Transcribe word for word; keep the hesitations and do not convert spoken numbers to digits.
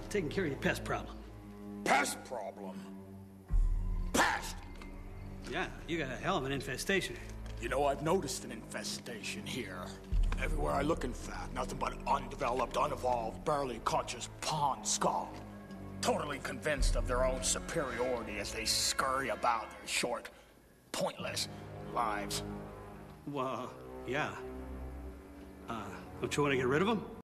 taking care of your pest problem. Pest problem? Pest? Yeah, you got a hell of an infestation. You know, I've noticed an infestation here. Everywhere I look, in fact, nothing but undeveloped, unevolved, barely conscious pond scum. Totally convinced of their own superiority as they scurry about their short, pointless lives. Well, yeah. Uh, don't you want to get rid of them?